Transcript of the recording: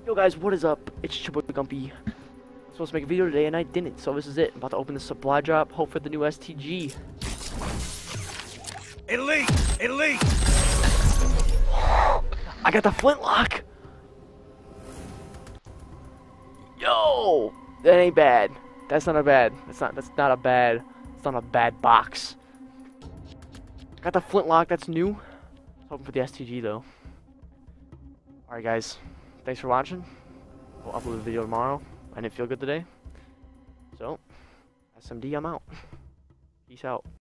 Yo guys, what is up? It's your boy Gumpy. I'm supposed to make a video today and I didn't, so this is it. I'm about to open the supply drop, hope for the new STG. Elite! Elite! I got the flintlock! Yo! That ain't bad. That's not a bad. It's not a bad box. Got the flintlock, that's new. Hoping for the STG though. Alright guys, thanks for watching. We'll upload the video tomorrow. I didn't feel good today. So, SMD, I'm out. Peace out.